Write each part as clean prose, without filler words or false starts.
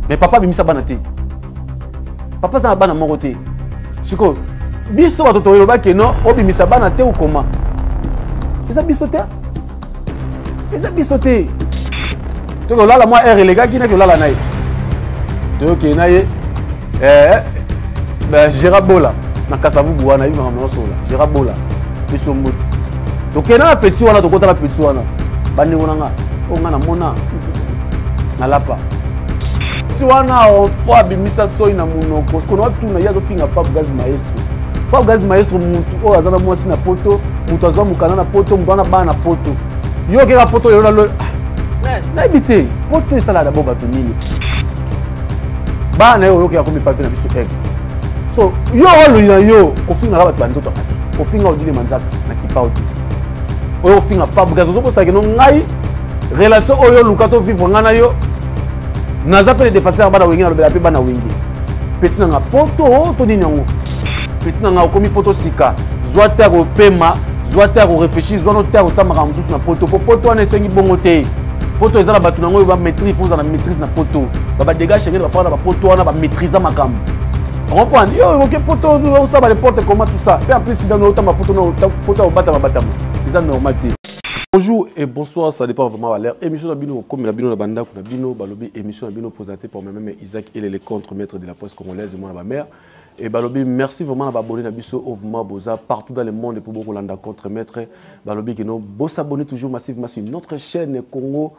Mais papa bimisa bana te. Papa ça bana moko te. Siko biso ba toto yoba ke non obimisa bana te ou comment. Eza biso te. Eza biso te. To ko lala moi er les gars qui na ko lala naï. To ke naï ben Gerabola na kasavu buana yi mama sola. Gerabola biso moto. To ke na petit wana to kota la petit wana. Bandi wonanga o ngana mona na lapa. Si wana o fwa bimisa soy na munoko parce qu'on a tout na yazo finga Fab Gaz Maestro. Fab Gaz Maestro mutu o azana mwasi na poto, mutu azwa mukana na poto, mutu ana ba na poto. Yo ke la poto yo na lo. Na ebité, poto sala d'abord bato nini. Ba na yo ke akomi pavé na biso egg. So yo lo na yo ko finga bato banzoto kati. Ko finga odile manzaka na kipauti. Oyo finga Fab Gaz zo posta ke no ngai relation oyo lukato vivre ngana yo. Naza pe les défenseurs bana wingi na lobela pe bana wingi. Petit na nga poto to nini yango. Petit na nga okomi poto sika. Zwa terre au pema, zwa terre au réfléchir, zwa no terre au samaka mususu na poto. Poto wana esengi bongo te. Poto ezala batu nango ba maîtrise, fonza na maîtrise na poto. Ba dégage chengé ba fana ba poto wana ba maîtriser makambo. Comprendre? Yo OK poto zo ça ba les portes comment tout ça. Et en plus dans no tamba poto no poto au batama batama. Ils ont normalité. Bonjour et bonsoir, ça dépend vraiment à l'heure. Émission Nabino, comme Nabino Nabanda, Nabino, Balobi, émission Nabino présentée par moi-même Isaac et les contre-maîtres de la presse congolaise et moi, ma mère. Et Balobi, merci vraiment d'abonner Nabiso au mouvement Boza partout dans le monde et pour beaucoup de contre-maîtres. Balobi, qui nous s'abonner toujours massivement sur notre chaîne Congo,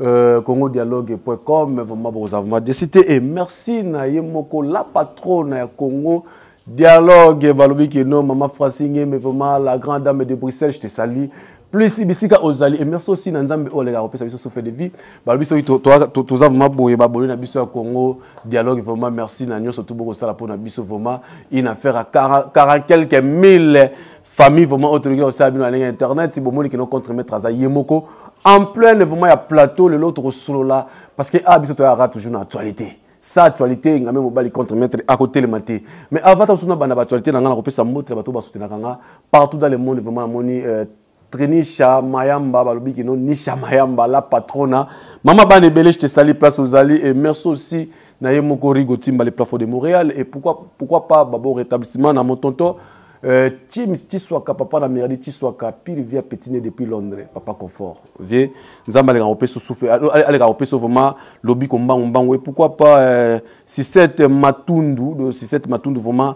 congodialogue.com, vraiment Boza, vraiment décidé. Et merci Nayemoko, la patronne à Congo. Dialogue, Balobi, qui nous, Maman Francine, mais vraiment la grande dame de Bruxelles, je te salue. Plus ibisika ozali et merci aussi Nanzambe Olega opesa biso souffle de vie ba biso to za vraiment boye ba bolé na biso Congo dialogue vraiment merci na nyoso to boko sala pour na biso vraiment une affaire à 40 quelques mille familles vraiment autorisées au sabino en internet si bomoni qui non contre mettre za yemoko en plein vraiment ya plateau le l'autre solo là parce que a biso to ya toujours dans actualité. Ça actualité ngame mobali contre mettre à côté le maté mais avant tout na bana actualité na ngana kopesa moto bato ba soutenir kanga partout dans le monde vraiment moni Trenisha Mayamba, Balobi qui non Nisha Mayamba, la patrona. Maman Banebele, je te salue, place aux alliés. Et merci aussi, Naïmo Korigo Timba, les plafonds de Montréal. Et pourquoi pas, Babo rétablissement, dans mon tonton. Tim, Tiswaka, papa, la mairie, Tiswaka, puis vient pétiner depuis Londres, papa confort. Viens, nous allons aller en souffle, aller en vraiment, lobby combat, on pourquoi pas, si cette Matundu, vraiment.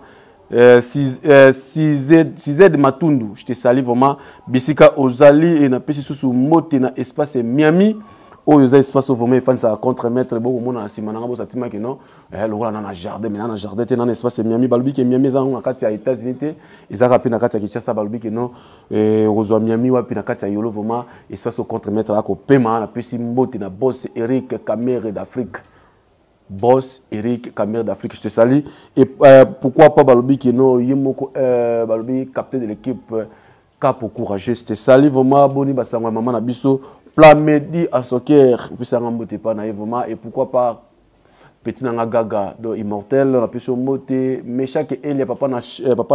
6Z Matundu, je te salue vraiment. Bisika Ozali et na pesi sous mote na espace Miami. Oh, il y a espace vraiment, il faut ça contre-mettre. Bon, on a simana ngabo satima que non. Le roi na jardin, mais na jardin te na espace Miami. Balubi que Miami za na kati ya États-Unis. Ils a rapide na kati ya Kinshasa balubi que non. Rozo Miami wa pina kati ya Yolo vraiment espace contre-mettre là ko pema na pesi mote na boss Eric Camère d'Afrique. Boss Eric Camère d'Afrique, je te salue. Et pourquoi pas Balobi qui non Yemoko Balobi capitaine de l'équipe cap au courageux, je te salue vraiment boni basangwa maman na biso plat midi à soccer puis ça rembote pas na vraiment et pourquoi pas petit nanga gaga do immortel na piso moté mais chaque elia papa na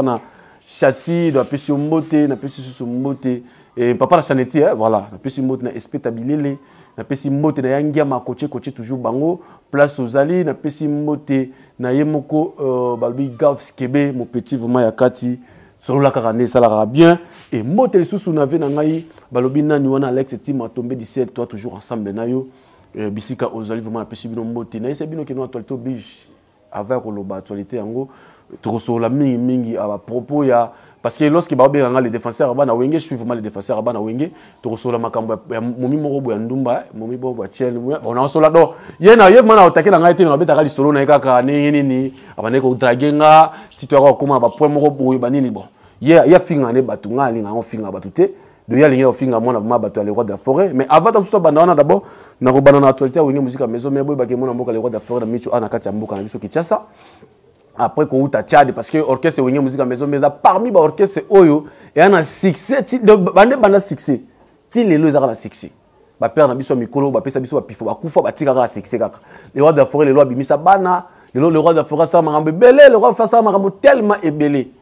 chati do piso moté na piso moté et papa na chaneti voilà na piso moté na espetabilele na pesi moté na yangia ma coaché toujours bango place aux alliés na pesi moté na yemoko balbi gaps kebe mon petit vraiment yakati solo la karane ça la bien et moté les sous na na ngai balobi nani wana Alex team a tombé 17 toi toujours ensemble na yo bisika aux alliés vraiment na pesi bino moté na sebino ke no actualité oblige avec le actualité yango to so la mingi à propos ya parce que lorsque les défenseurs bana wenge je suis vraiment les défenseurs bana wenge to resola makambo momi moko boya ndumba momi bobo chel on a sola do yena yev mana otake na ngai te na beta kali solo na kaka nini abane ko dragenga titwa ko ba point moko boye banini bon ya finga ne batu ngali nga on finga batu te de ya linga finga mona ma batu les rois de la forêt mais avant tout ça bana wana d'abord na ko bana na actualité wenge musique maison mais boy ba ke mona mboka les rois de la forêt na michu ana kati ya mboka na biso Kinshasa. Après qu'on a Tchad parce que orchestre et musique à maison mais parmi les orchestres oyo et un succès bande succès ti les lois la succès ba père na biso mikolo ba pesa biso ba pifo ba kufa ba tika ka succès kaka les rois de la forêt les lois bimisa bana le roi de la forêt ça marambe belé le roi face ça marambe tellement ébélé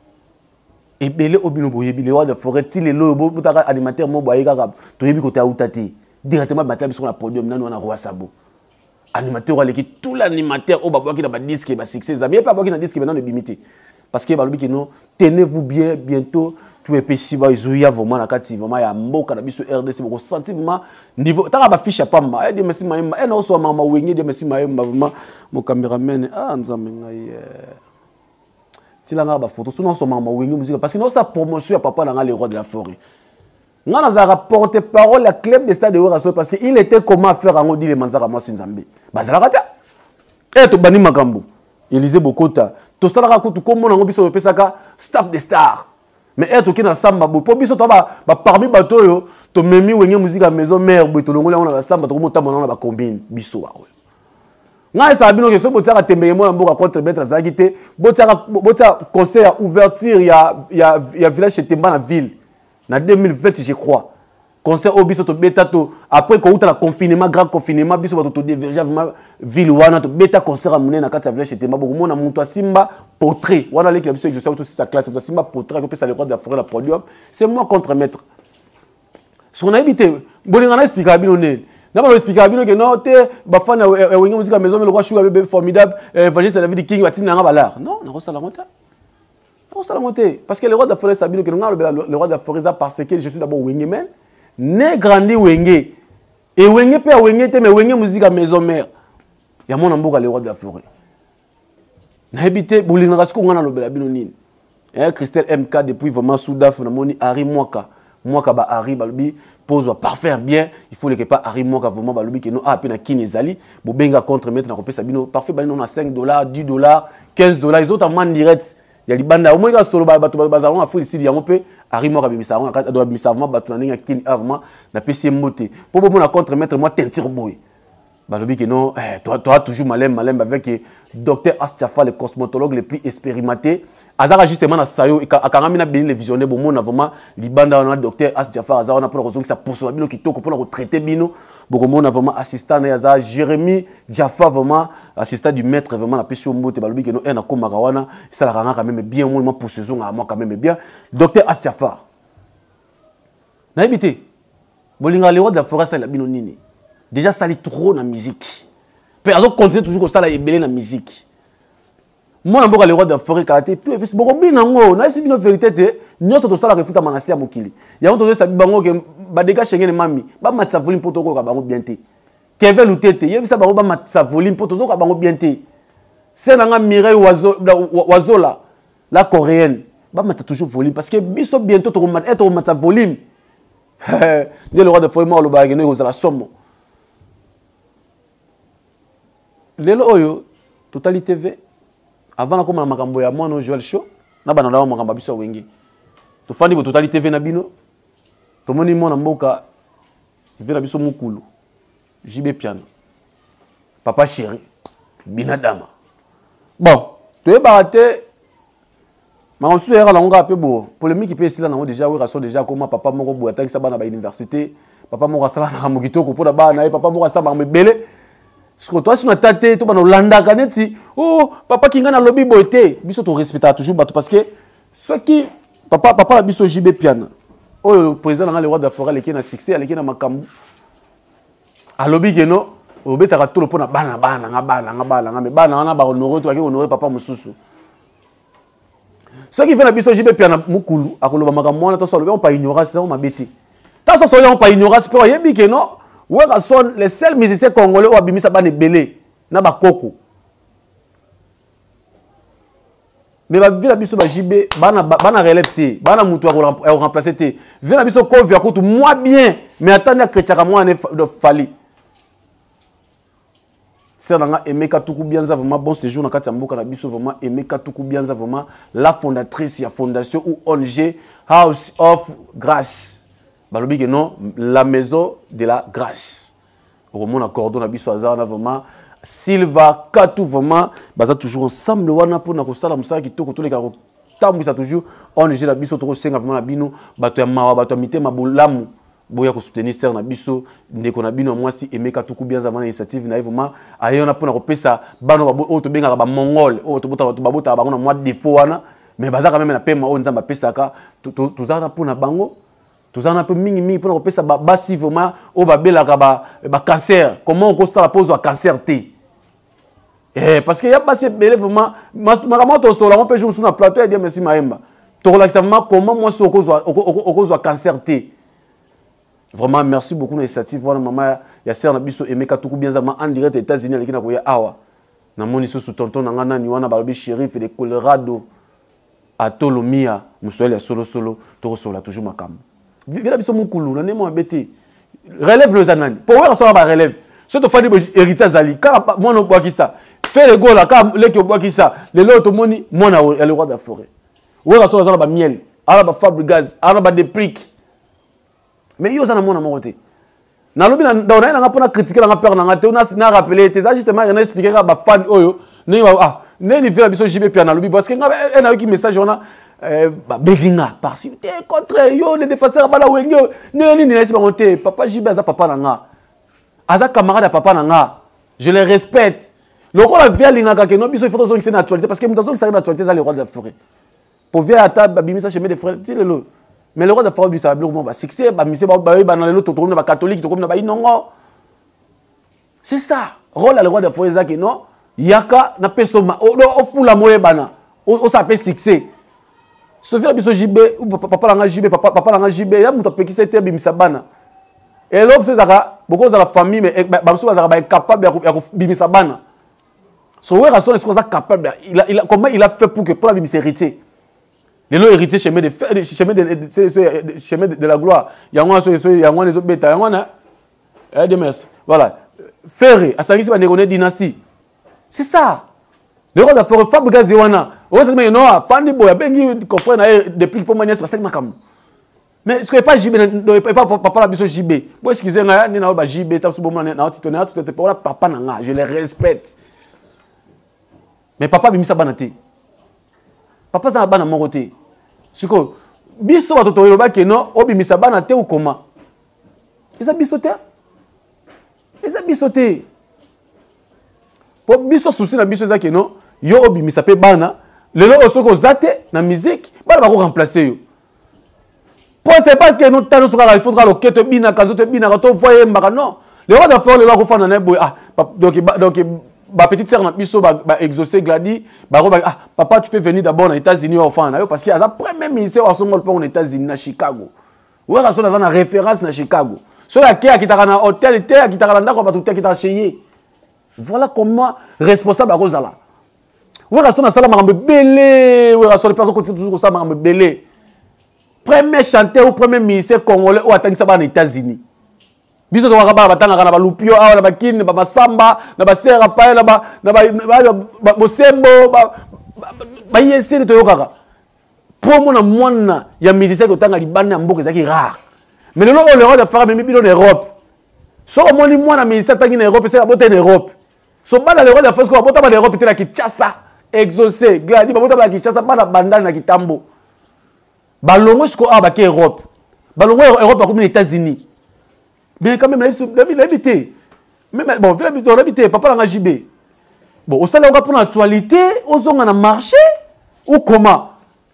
obino boyebi les rois de la forêt ti les lois bo butaka alimentaire mo boye kaka to yebi côté outati directement batla biso na podium nanu na roi sabo animateur ou l'équipe tout l'animateur au babo qui n'a pas disque ba succès ça bien pas babo qui n'a disque maintenant de bimité parce que balobi que non tenez-vous bien bientôt tu es pessi ba izuya vraiment na kati vraiment ya mboka na biso RDC beaucoup sentir vraiment niveau ta ba fiche pas ma et de merci maïma et non so mama wengi de merci maïma vraiment mon caméraman ah nzambe ngai tilanga ba photo sinon so mama wengi musique parce que non ça promotion ya papa na les rois de la forêt nga na za rapporter parole la club de stade de Weraso parce que il était comment faire en dit les manzara moi sinzambe bazala kata et to bani makambo Élisée Bokota to sala ka kutu comme na ngobiso pesaka staff de star mais et to kina samba bo po biso to ba parmi bato yo to memi wenye musique à maison mère bo to longola na samba to mota mona ba combine biso wa nga esa bino ke so botaka tembeye mo na mboka contre betra zakite botaka conseil à ouverture ya village chez Temba na ville na 2020 je crois concert au biso to beta to après ko uta la confinement grand confinement biso ba to déverger vraiment ville wana to beta concert amune na kati ya village chez Temba boko mona muto simba portrait wana leki biso je sais tout sa classe simba portrait ko pesa le roi de la forêt la podium c'est moi contre maître son habité bolinga na expliquer bino ne na ba expliquer bino que non te ba fana wengi musique maison mais le roi chou bébé formidable evangeliste David King watina nga balar non na ça la monta on s'en monter parce que le roi de la forêt sabino que le roi de la forêt ça parce que je suis d'abord wengi men né grandi wengi et wengi pe wengi te mais wengi musique maison mère ya mon mboka le roi de la forêt na habité bolinga rasiko ngana lobela bino nini Christelle MK depuis vraiment soudaf na moni Harry Mwaka ba Harry balobi pose parfaire bien il faut que pas Harry Mwaka vraiment balobi que non a pe na kini ezali bo benga contre mettre na kopesa bino parfait ba non à $5 $10 $15 les autres en direct ya libanda au moins solo bato bazalon afu ici yango pe Harry Mwaka bimisavon do bimisavon bato na ninga kini avant na PC moté pour bon na contre mettre moi tentir boy balobi que non toi toujours malem avec docteur Astiafa le cosmétologue le plus expérimenté azara justement na sayo akangami na bini le visionnaire bon mona vraiment libanda na docteur Astiafa azara na pour raison que ça poursuit bino kitoko pour traiter bino beaucoup mona vraiment assistant na azara Jérémy Jaffa vraiment assistant du maître vraiment na pesi mbote balobi que non na koma kawana ça la ranga quand même bien moi pour saison à moi quand même bien docteur Astiafa na habité bolinga le roi de la forêt ça la bino nini déjà ça est trop dans la musique. Puis alors continue toujours comme ça là belé dans la musique. Moi n'importe le roi de la forêt karaté tout et puis beaucoup bien nango na si bino vérité te nyoso to sala refuta manasi ya mokili. Ya on to ça bango ke ba dégage chengene mami ba matsa volume poto ko ka bango bien te. Kevin Lutete yebisa bango ba matsa volume poto zo ka bango bien te. C'est nanga Mireille Wazola la coréenne ba matsa toujours volume parce que biso bientôt to matsa volume. Le roi de la forêt mo lo ba ke no la somme. Lelo oyo Totali TV avant na koma makambo ya mwana Joel Show na bana ndawa makambo biso wengi to fandi bo Totali TV na bino to moni mwana mboka vela biso mukulu JB Piano papa chéri binadama bon to ebate ma osu era la nga pe bo polémique pe sila na déjà Weraso déjà comment papa moko bo attaque ça bana ba université papa moko sala na mokito ko pona bana papa moko sala ba mbele. Parce que toi, si on a tâté, tu vas nous landa kaneti. Oh, papa qui gagne lobby boité. Biso to respecte toujours parce que ceux qui papa la biso JB Piano. Oh, le président le roi de la forêt qui a succès, qui a makambu. A lobby que non, au beta tout le pona bana mais bana na ba honorer toi qui honorer papa mususu. Ceux qui font la biso JB Piano mukulu, a koloba makambu na to so on pas ignorance, on mabete. Ta so on pas ignorance pour yebi que non. Weraso les seuls musiciens congolais ou abimisa bane belé na ba koko mais ba vila biso ba JB bana relève te bana mutu a remplacer te vila biso ko via ko tout moi bien mais attendez chrétien moi ne fali c'est nanga Emeka Tuku Bianza vraiment bon séjour na kati ya mboka na biso vraiment Emeka Tuku Bianza vraiment la fondatrice ya fondation ou ONG House of Grace. Balobi que non, la maison de la grâce. Au moment accordé na biso azana vraiment Silva Katou vraiment baza toujours ensemble wana pour na kosala musala kitoko to les ka tambisa toujours on est la biso to senga vraiment na bino bato ya mawa bato ya mitema bolamu boya ko soutenir ser na biso ndeko na bino mwasi Emeka Tuku Bianza mana initiative na vraiment ayona pour na kopesa bano o to benga ba mongol o to bota bango na mwa défaut wana mais baza quand même na pema o nzamba pesaka to zana pour na bango Tout ça un peu mingi pour repérer ça basi vraiment au babela ba cancer. Comment on constate la pose à cancer T. Parce qu'il y a pas ces belles vraiment ma to so la on peut jouer sur un plateau et dire merci Maemba. To relaxement comment moi so au cause cancer T. Vraiment merci beaucoup l'initiative voilà maman ya sœur na biso Emeka tuku bien za en direct aux États-Unis avec na koya awa. Na moni so sous tonton na ngana ni wana balobi shérif de Colorado à Tolomia musole ya solo to so la toujours makam. Vila biso mukulu na nemo abeti relève le zanani pour voir ça ba relève ce to fadi héritier zali car moi no boki ça fait le go là car les qui boki ça les autres moni moi na le roi de la forêt ouais ça ba miel ala ba fabricage ala ba déplique mais yo ça na mona mon côté na lobi na ndona na pona critiquer na peur na ngate na rappeler tes justement il a expliqué ba fan oyo ne ni fait biso JB puis na lobi parce que na qui message on a Beginga par-ci contre yo les défenseurs bala wenge ni nesi bangote papa JB aza papa nanga aza camarade à papa nanga je les respecte le roi la via linga que no biso il faut que c'est actualité parce que mutation ça actualité ça le roi de la forêt pour via ata babimi ça chemin des frères tu le mais le roi de la forêt ça blo ba succès ba mise ba na le to na ba catholique to comme na ba inongo c'est ça rôle le roi de la forêt ça que non yaka na pesoma o fula moye bana o ça peut succès Sophia biso JB ou papa langa JB papa langa JB ya muto pekisa te bimisa bana et l'homme c'est ça beaucoup de la famille mais bamso ba capable ya bimisa bana so ouais raison est-ce qu'on est capable il comment il a fait pour que pour la bimisa héritier les lots héritiers chemin de la gloire yangwa yangwa les beta yangwa na DMS voilà Ferré à Sangisi ba négoné dynastie c'est ça le roi de la forêt Fabregas Zewana ouais c'est mais non fandi boya bengi confrère na depuis pour manière c'est makam mais ce que pas JB pas papa la biso JB bon excusez nga ni na ba JB ta so bon na tu te pour papa nanga je les respecte mais papa bimisa banate papa za bana mon côté siko biso ba toto yoba ke no obimisa banate ou comment eza bisote pour biso souci na biso za ke no yo obimisa pe bana lelo osoko zate na musique bana ba ko remplacer yo pour c'est pas que nous tano soka il faudra le keto bina kanzo te bina to voyer mbaka non le roi d'affaire le va ko fana na boy donc ba petite sœur na biso ba exaucer gladi ba papa tu peux venir d'abord aux États-Unis au fana parce qu'il y a premier ministère au sommet aux États-Unis na Chicago ouais raison na référence na Chicago cela qui a kitaka na hôtel te qui kitaka na ndako ba tout te kitaka chez voilà comment responsable à Rosala. Oui, raison na sala makambe belé, oui raison les personnes continuent toujours ça makambe belé. Premier chanteur ou premier ministère congolais ou attend ça aux États-Unis. Biso to wakaba batanga kana ba lupio awa na bakini ba masamba na ba Sir Raphaël na ba Bosembo ba yesene to yokaka. Pour mon mwana ya musicien ko tanga libanda mboka ezaki rare. Mais le roi de faire même bino en Europe. So mo ni mwana musicien tangi na Europe c'est la beauté en Europe. So bana le roi de France ko bota ba Europe te la Kinshasa exaucé gladi ba bota ba Kinshasa bana bandana na Kitambo. Balongo sko a ba ke Europe. Balongo Europe ba comme les États-Unis. Mais quand même l'habité. Même bon, l'habité papa la JB. Bon, au salaire pour l'actualité, aux on a marché ou comment?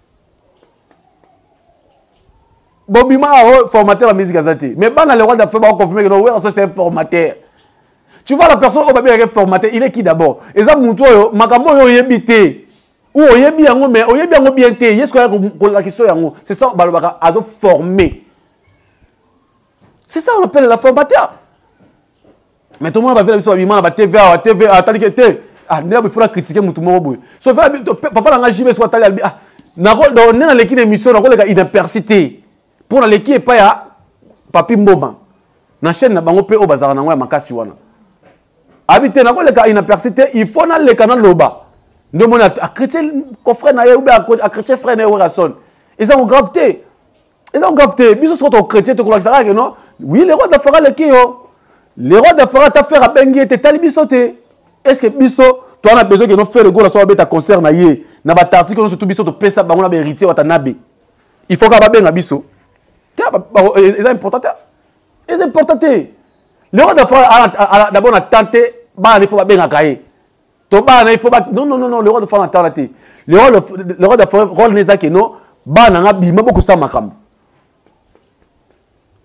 Bon, bima formateur la musique azati. Mais bana le roi d'affaires va confirmer que non, c'est un formateur. Tu vois la personne au papier est formateur, il est qui d'abord? Et ça muto yo makambo yo yebité. Ou oyebi yango mais oyebi yango bien té, yesko ko la question yango. C'est ça balobaka azo formé. C'est ça on appelle la formateur. Mais tout le monde va faire la mission à TV, attendez que té. Ah, il faut critiquer mutu moko boy. So papa la JB soit allé ah, na on est dans l'équipe d'émission, on a une percité. Pour l'équipe pas ya papi Mboba. Na chaîne na bango pe o bazara na ngwa makasi wana. Habité na ko le une percité, il faut na le canal loba. Nous on a chrétien confrère na ou bien a chrétien frère na rason. Ils ont gravité. Ils ont gravité. Biso sont au chrétien to ko ça que non. Oui, les rois d'affaires le qui yo. Les rois d'affaires ta faire à bengi te tali biso te. Est-ce que biso toi on a besoin que nous faire le go la so beta concert na yé. Na ba article no surtout biso to pesa bango na héritier wa tanabe. Il faut ka ba benga biso. C'est important. C'est important. Les rois d'affaires d'abord on a tenté ba il faut ba benga kaé. To ba na il faut ba non le roi d'affaires a tenté. Le roi d'affaires rôle neza que non ba na nga bima beaucoup ça makambo.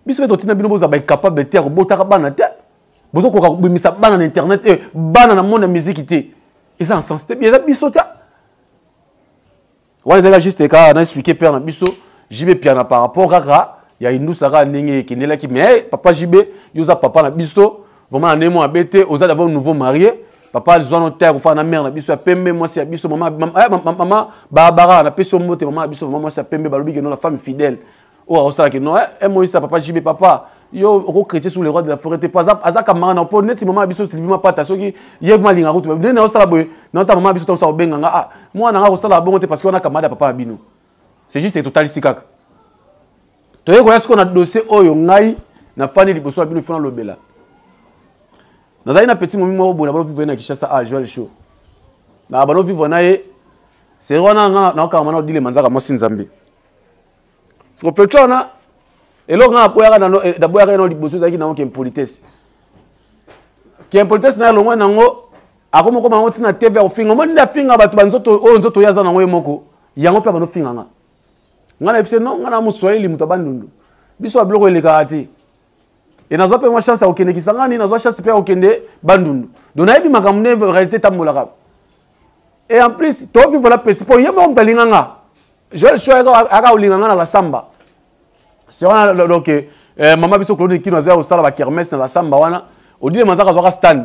biso to tina bino boza ba capable te robotaka bana te bozo ko ka bimisa bana na internet e bana na monde musique te et ça en sens te bien biso ta wala juste ka na expliquer père na biso jibe piana par rapport à il y a une nous sara ndenge ki nela ki mais papa jibe yoza papa na biso vraiment nemo abete oza d'avoir un nouveau marié papa les zones terre fa na mère na biso ya pembe moi c'est biso maman Barbara na peso mote maman biso maman c'est pembe balobi que non la femme fidèle oh ça que non moi ça papa jibe papa yo au chrétien sous les rois de la forêt pas azaka mara na po net maman biso Sylvie ma pata soki yevma linga route ne na sala boy na ta maman biso to sa obenga ah moi na nga sala bongo te parce qu'on a kamada papa bino c'est juste total sikaka to yeko yasko na dossier oyo ngai na fani liboso bino fona lobela nazali na petit momi mo bona ba vivre na Kinshasa à Joel Show na ba no vivre na ye c'est rona na ka mana odile manzaka mo sinzambe so petona elo nga boyaka na da boyaka no liboso zaki na ke politesse ke politesse na longo nango akomo ko mango tina TV ofinga mo nda finga batu banzoto o nzoto yaza nango yemoko yango pe ba no finga nga ngana epse non ngana muswahili muto bandundu biso abloko eleka ati et nazo pe moi chance okende kisangani nazo chance pe okende bandundu dona ebi makamune réalité tambolaka et en plus to vivre la petit po yemo mtalinganga je le choix aka olinganga na la samba c'est wana donc maman biso Claude kino aza au sala ba kermesse na la samba wana odile manzaka zoka stand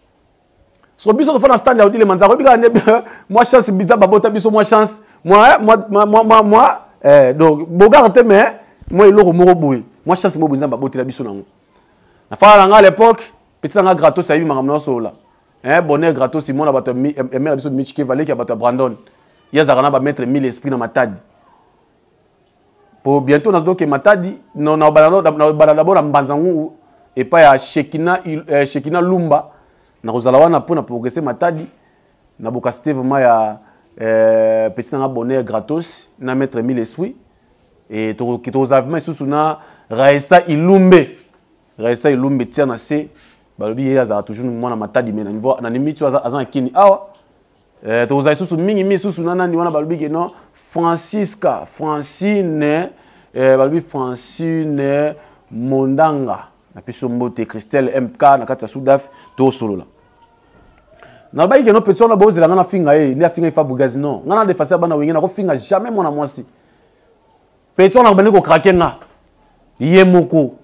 so biso to fana stand ya odile manzaka bika ne moi chance biza babota biso moi chance moi donc bogarte mais moi eloko moko boy moi chance mo bunza babotela biso nango na fala nga à l'époque petit nga gratos ayi makamna sola bonheur gratos simona bato mère biso Michike Valé ki bato Brandon yazaka na ba mettre 1000 esprit na Matadi pour bientôt na donc Matadi non na balalo d'abord na Mbanzangu et pas ya Shekina Lumba na kozala wana pour na progresser Matadi na bokasté vraiment ya petit nga bonheur gratos na mettre 1000 esprit et to ki to zavement sous na Raisa Ilumbe tia na se balobi yaza toujours mwana Matadi mena niveau na nimi tu azan kini awa to za sous mingi sous na ni wana balobi ke non Francine balobi Francine Mondanga na piso mbote Christelle MK na kati ya Soudaf to solo la na ba ke no petit na bozela ngana finga ni finga ifa bugazi non ngana defacer bana wengena ko finga jamais mwana mwasi petit na bani ko craquer nga yemoko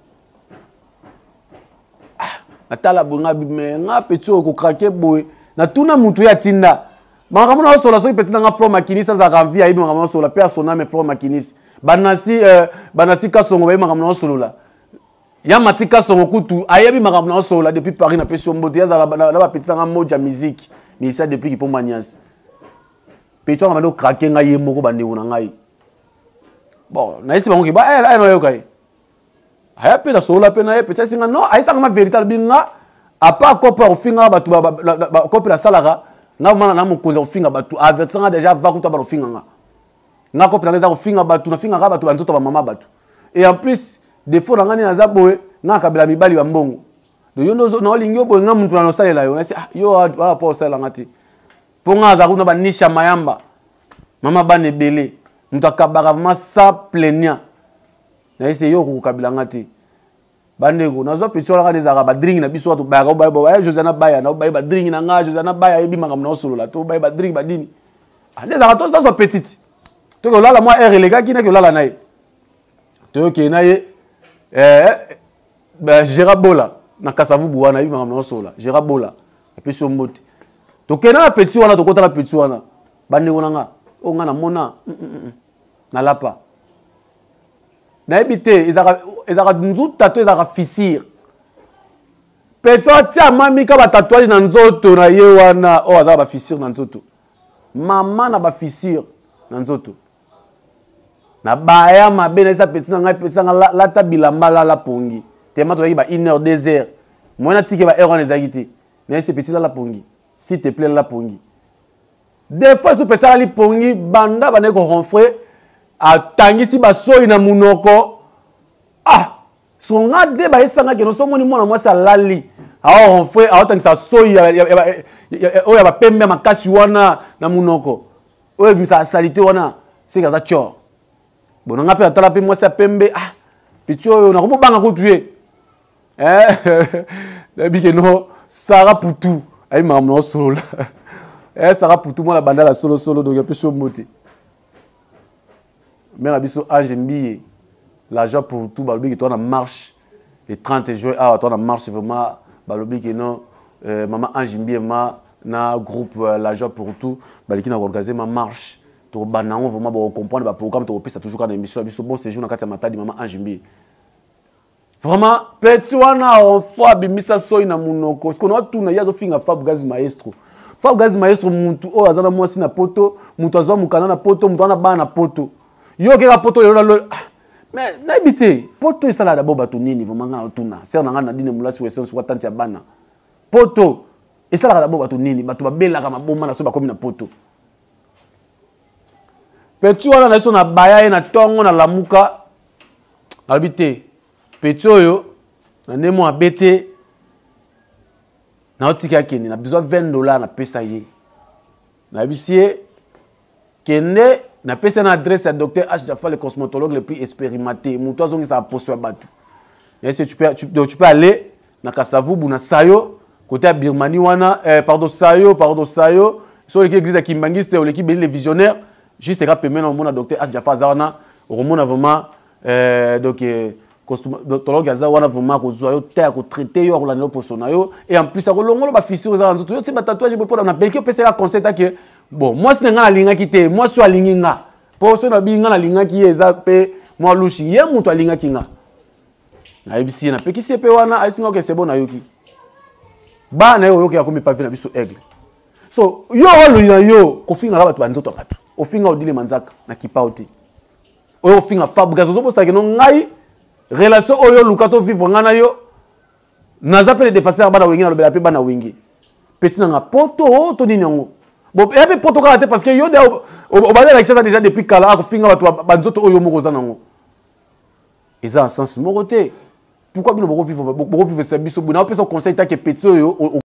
atala bonga bime nga petit ko craquer boy na tuna mutu ya tinda makamuna osola so petit nga flow makinisa za ranvi ayi makamuna osola persona me flow makinisi banasi kasongo ba makamuna osola ya matika songo kutu ayebi makamuna osola depuis Paris na peso mbote ya za la petit nga moja musique mais ça depuis ki pomanias petit nga bando craquer nga yemoko bande una ngai bon na isi bango ki ba no yokai aya pe na sola pe na ye peut-être singa non aisa ngama véritable binga apa kopa ofinga batu ba kopa la salara na mana na mukoza ofinga batu avertanga déjà va kuta ba ofinga nga kopa na za ofinga batu na finga batu banzoto ba mama batu et en plus défaut na ngani na za boye nga kabela mibali ba mbongo do yondo na olingi boye nga muntu na salela yo na si yo wa pa osala ngati ponga za kuna ba nisha mayamba mama bane belé muntu akabaka vraiment sa plaignant na ese yo ko kabila ngati bandeko nazo petiola ka dezaka ba drink na biso to ba ba Josana Baya na ba drink na nga Josana Baya ebi makam na solo la to ba drink ba dini dezaka to so petite to ko lala moi air elega ki na ko lala nae to ke na ye ba Gerabola na Kasavu buwana ebi makam na solo la Gerabola apeso mbote to ke na petit wana to kota na petit wana bandeko na nga o nga na mona na lapa na ebité ezaka nzuta to ezaka fissure peut-être tia mami ka ba tatouage na nzoto na ye wana o azaka ba fissure na nzoto mama na ba fissure na nzoto na baya mabe na esa petit nga lata bilamba la pongi tellement to ba 1 heure 2 heures moi na tike ba heure on ezakiti na ese petit la pongi s'il te plaît la pongi des fois ce petit la pongi banda bane ko ronfrer atangisi basoi na munoko songa de ba esanga ke no so moni mona mwasi alali aho fwe awatangisa soi ya ba pembe makasi wana na munoko misa salite wana sika za cho bonanga pe atala pe mwasi pembe petit oyo na ko banga ko tuer dabi que non Sarah Poutou ay mam no solo Sarah Poutou moi la banda la solo donc un peu chaud moté mais la biso Ange Mbiye l'argent pour tout balobi que toi na marche le 30 juin toi na marche vraiment balobi que non maman Ange Mbiye na groupe l'argent pour tout baliki na organiser ma marche to banango vraiment ba comprendre ba programme to pesa toujours quand émission biso bon séjour na kati ya matadi maman Ange Mbiye vraiment petit wana on fois bimisa soy na munoko parce qu'on a tout na yazo finga Fab Gaz Maestro muntu o azana mwasi na poto muntu azwa mukana na poto muntu ana bana na poto yo ke ka poto yo na mais n'habité poto esala d'abord bato nini vraiment ngana tuna ser na ngana dine mulasi weso so tanti ya bana poto esala d'abord bato nini bato babela kama bomba na so ba komi na poto petit wana na so na baya na tongo na lamuka habité petit oyo na nemo abete na otika kende na besoin $20 na pesa ye na bisie kende na pesa na adresse à docteur H Jaffa le cosmétologue le plus expérimenté muto azongi sa poso ya batu et si tu peux aller na Kasavubu na Sayo côté à Birmanie wana Sayo sur l'église à Kimbangiste ou l'équipe les visionnaires juste rappeler maintenant mon docteur H Jaffa zawana au moment vraiment donc cosmétologue azawana vraiment ko zoyo terre ko traiter yo la no poso na yo et en plus ça ko longolo ba fissure za nzoto yo ti ba tatouage bo na peki pesa la conseil que bon moi si nga linga kité moi so alingi nga poso na binga na linga ki eza pe moi lushi ye muto alinga kinga na ebisi na peki si pe wana aisinga ke c'est bon na yoki ba na yo yoki ya komi pa na biso aigle so yo oluya yo ko finga ba to banzoto bato o finga odile manzaka na kipauti o finga Fab Gaz zo posta ke no ngai relation oyo lukato vivre ngana yo naza pe le defacer bana wingi na lobela pe bana wingi petit nga poto to nini ngo bon et puis poto ka parce que yo de au bana la ça déjà depuis kala ko finga bato banzoto oyo moko za nango eza en sens moko te pourquoi bino boko vivre sa biso buna pe son conseil ta que petit oyo au